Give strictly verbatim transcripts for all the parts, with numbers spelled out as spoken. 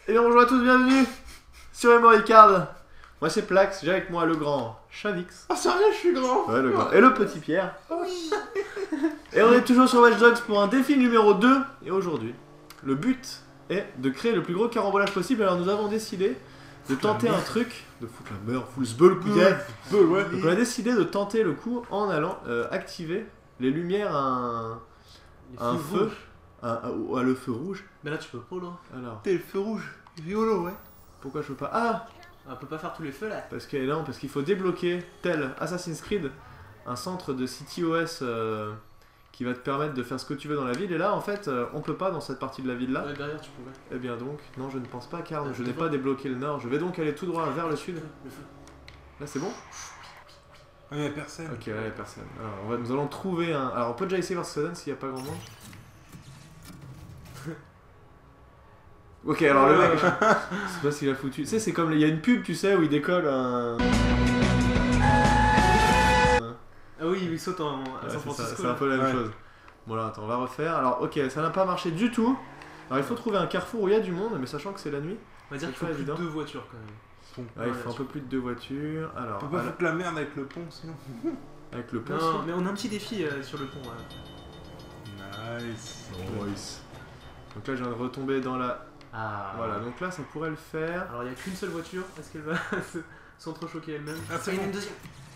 Et bien bonjour à tous, bienvenue sur Memory Card. Moi c'est Plax, j'ai avec moi le grand Chavix. Ah sérieux, je suis grand. Ouais, le grand. Et le petit Pierre. Oui. Et on est toujours sur Watch Dogs pour un défi numéro deux. Et aujourd'hui, le but est de créer le plus gros carambolage possible. Alors nous avons décidé de tenter un truc, de foutre la merde, full sbull, putain. Ouais. Donc on a décidé de tenter le coup en allant euh, activer les lumières à un, à un feu, à, à, à le feu rouge. Mais là tu peux pas là. Alors, T'es le feu rouge. Rigolo, ouais. pourquoi je peux pas... Ah, On peut pas faire tous les feux là. parce qu'elle est là, parce qu'il faut débloquer, tel Assassin's Creed, un centre de CityOS euh, qui va te permettre de faire ce que tu veux dans la ville. Et là, en fait, euh, on peut pas dans cette partie de la ville là. Ouais, derrière tu pouvais. Eh bien donc, non, je ne pense pas, car Ah, je n'ai devant. pas débloqué le nord. Je vais donc aller tout droit vers le sud. Le feu. Là, c'est bon? Ah, y'a personne. Ok, là, il n'y a personne. Alors, on va, nous allons trouver un... Alors, on peut déjà essayer voir ce que ça donne s'il n'y a pas grand monde. Ok, alors le mec, je sais pas s'il a foutu. Tu sais, c'est comme il y a une pub, tu sais, où il décolle un. Ah oui, il saute en, à Ouais, San c'est ça, Francisco. c'est un peu la même Ouais. chose. Bon, là, attends, on va refaire. Alors, ok, ça n'a pas marché du tout. Alors, il faut trouver un carrefour où il y a du monde, mais sachant que c'est la nuit. On va dire qu'il C'est faut pas plus de évident. deux voitures quand même. Bon. Ouais, il Ouais, faut un peu plus de deux voitures. Alors, On peut pas à la- foutre la merde avec le pont sinon. avec le pont. Non, mais on a un petit défi euh, sur le pont. Là. Nice. Nice. Donc là, je viens de retomber dans la. Ah. Voilà, donc là, ça pourrait le faire. Alors il y a qu'une seule voiture. Est-ce qu'elle va se- s'entrechoquer elle-même? Ah, c'est il y en a bon. une deuxième.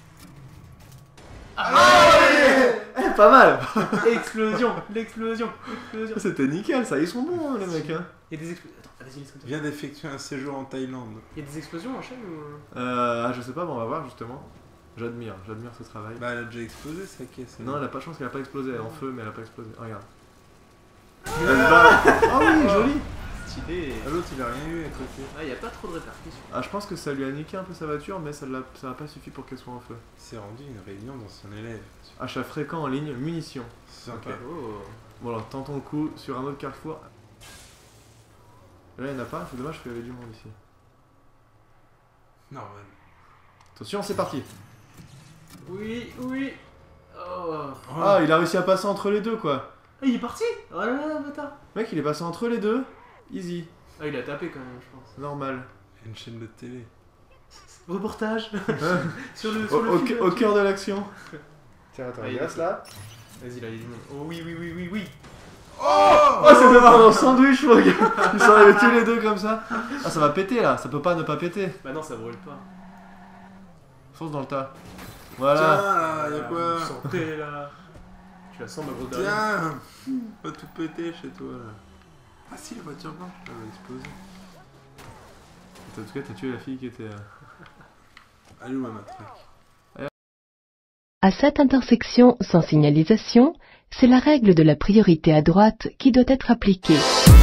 Eh, pas mal. Explosion, l'explosion, l'explosion. C'était nickel, ça. Ils sont bons, hein, les mecs. Hein. Il y a des explosions. Attends, vas-y, laisse comme ça. Viens d'effectuer un séjour en Thaïlande. Il y a des explosions en chaîne ou. Euh, ah, je sais pas, mais on va voir justement. J'admire, j'admire ce travail. Bah, elle a déjà explosé sa caisse. Non, elle a pas de chance qu'elle a pas explosé. Elle est en feu, mais elle a pas explosé. Oh, regarde. Elle va. Ah oui, joli. Stylé. Ah, l'autre il a rien eu à côté. Ah, il y a pas trop de répercussions. Ah, je pense que ça lui a niqué un peu sa voiture, mais ça l'a ça n'a pas suffi pour qu'elle soit en feu. C'est rendu une réunion d'anciens élèves. Achat fréquent en ligne, munitions. Sympa. Ok. Oh. Bon, alors tentons le coup sur un autre carrefour. Là, il n'y en a pas, c'est dommage qu'il y avait du monde ici. Normal. Attention, c'est parti. Oui, oui. Oh. Ah, il a réussi à passer entre les deux, quoi. Ah, il est parti. Oh là là, bâtard. Mec, il est passé entre les deux. Easy, Ah, il a tapé quand même, je pense. normal. Une chaîne de télé. Reportage sur le, Au, sur le au, fil. au cœur de l'action. Tiens, attends, Ah, il il reste là. Vas-y, là, il y a du monde. Oh oui, oui, oui, oui, oui. Oh, c'est de prendre un sandwich, mon gars. Ils sont arrivés tous les deux comme ça. Ah, ça va péter là, ça peut pas ne pas péter. Bah non, ça brûle pas. Fonce dans le tas. Tiens, Voilà. là, y'a Ah, quoi? vous sentez, là. Tu la sens, ma grosse dernière. Tiens, pas tout péter chez toi là. Ah si, la voiture blanche, elle va exploser. En tout cas, t'as tué la fille qui était. euh, Allez où ma matraque? À cette intersection sans signalisation, c'est la règle de la priorité à droite qui doit être appliquée.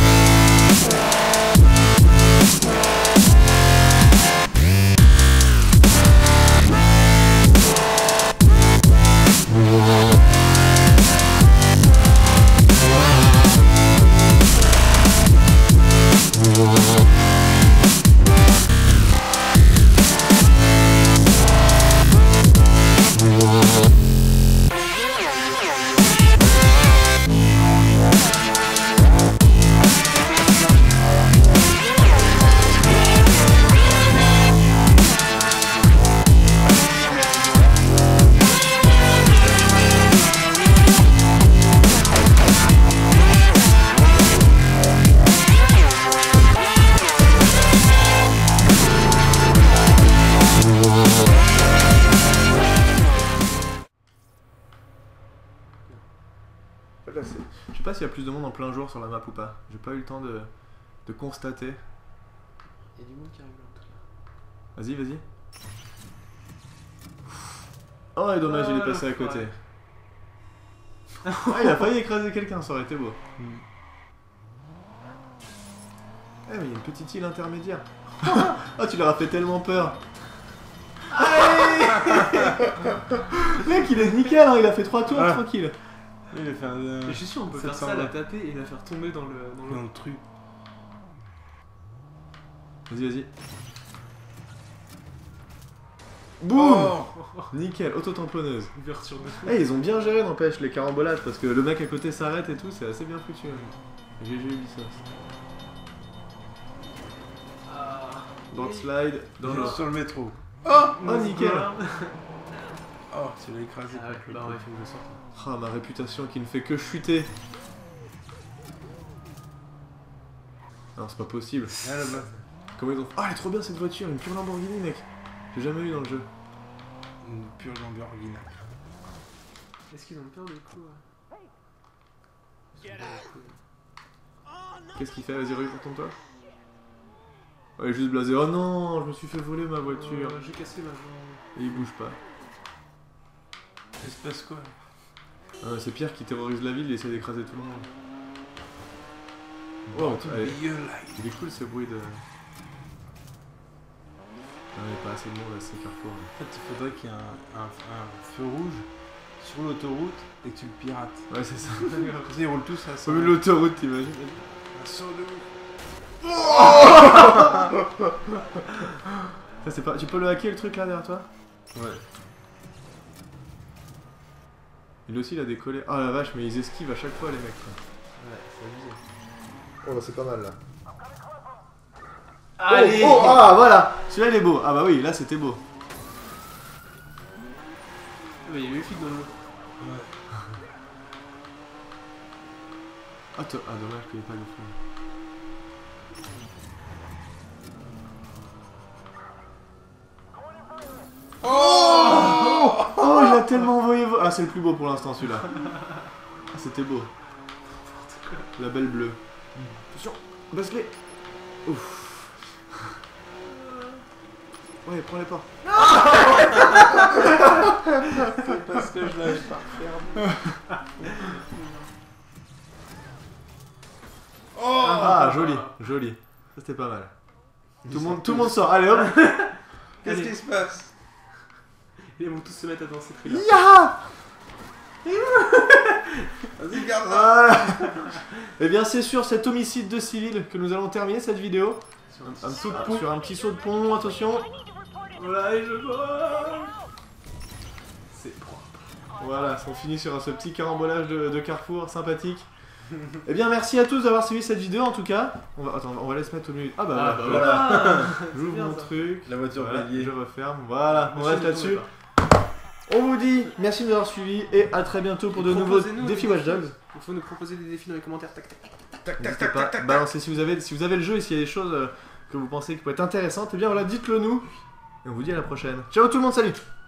Là, c'est- je sais pas s'il y a plus de monde en plein jour sur la map ou pas. J'ai pas eu le temps de, de constater. Il y a du monde qui arrive là, en tout cas. Vas-y, vas-y. Oh, et dommage, il est Ah, passé à l'enfoiré. côté. Ah, il a failli écraser quelqu'un, ça aurait été beau. Hmm. Eh, mais il y a une petite île intermédiaire. Oh, tu leur as fait tellement peur. Mec, il est nickel, hein, il a fait trois tours, Ah. tranquille. Il a fait un. euh, Mais je suis sûr, on peut faire sept cents ça, la vingt. taper et la faire tomber dans le. Dans le... Dans le truc. Vas-y, vas-y. Boum. Oh. Nickel, auto-tamponneuse. Ouverture de fou. Eh, ils ont bien géré, n'empêche, les carambolages, parce que le mec à côté s'arrête et tout, c'est assez bien foutu. hein. G G Ubisoft. Board slide dans le... Sur le métro. Oh, nickel. Oh, tu l'as écrasé. Ah ouais, contre le bah pont. ouais, faut que je sorte. Ah, ma réputation qui ne fait que chuter. Non, c'est pas possible. Ah, là-bas. Comment ils ont... Ah, elle est trop bien cette voiture, une pure Lamborghini, mec. J'ai jamais eu dans le jeu. Une pure Lamborghini. Est-ce qu'ils ont peur du coup ouais. Qu'est-ce qu'il fait? Vas-y, retourne-toi. Ouais, il est juste blasé. Oh non, je me suis fait voler ma voiture. Euh, J'ai cassé ma jambe. Et il bouge pas. Il se passe quoi? Ah, c'est Pierre qui terrorise la ville et essaie d'écraser tout le monde. Oh, tu- allez. be alive. Il est cool ce bruit de... Ah, il n'y a pas assez de monde à ce carrefour. En fait, il faudrait qu'il y ait un, un, un feu rouge sur l'autoroute et que tu le pirates. Ouais, c'est ça. Comme ça, ils roulent tous à Au milieu de l'autoroute, t'imagines? Un saut de ouf. Ça, c'est pas... Tu peux le hacker le truc là derrière toi? Ouais. Il aussi, il a décollé. Ah la vache, mais ils esquivent à chaque fois les mecs. Quoi. Ouais, c'est abusé. Oh, c'est pas mal là. Allez Oh, oh, ah voilà. Celui-là il est beau. Ah bah oui, là c'était beau. Ah, mais il y a eu le flic dans l'eau. Ouais. Ah, to- ah dommage qu'il n'y ait pas de fond. Oh, oh, il a tellement envoyé... vo- Ah, c'est le plus beau pour l'instant celui-là. Ah, c'était beau. La belle bleue. Attention, baisse-les. Ouf. Ouais, prends les pas. Parce que je l'avais pas refermé. Oh Ah, joli, joli. Ça c'était pas mal. Tout le monde, tout le monde sort. Allez hop. Qu'est-ce Allez. qui se passe? Ils vont tous se mettre à danser très bien. Ya. Vas-y, garde ça. Voilà. Et bien c'est sur cet homicide de civil que nous allons terminer cette vidéo. Sur un Un petit saut de saut. pont. Sur un petit saut de pont, attention. Voilà, et je vois. C'est propre. Voilà, on finit sur ce petit carambolage de, de carrefour sympathique. Eh bien merci à tous d'avoir suivi cette vidéo en tout cas. On va, attends, on va aller se mettre au milieu. Ah bah Ah, voilà. bah voilà. J'ouvre bien, mon ça. truc. La voiture Voilà, bélier. je referme. Voilà, on Le reste chien là-dessus. ne tombe On vous dit merci de nous avoir suivis et à très bientôt pour de nouveaux Proposez-nous défis des Watch Dogs. défis. Il faut nous proposer des défis dans les commentaires. Tac, tac. Tac, tac, N'hésitez tac, pas, tac, tac. balancez si vous avez si vous avez le jeu et s'il y a des choses euh, que vous pensez qui pourraient être intéressantes, et bien voilà, dites-le nous. Et on vous dit à la prochaine. Ciao tout le monde, salut.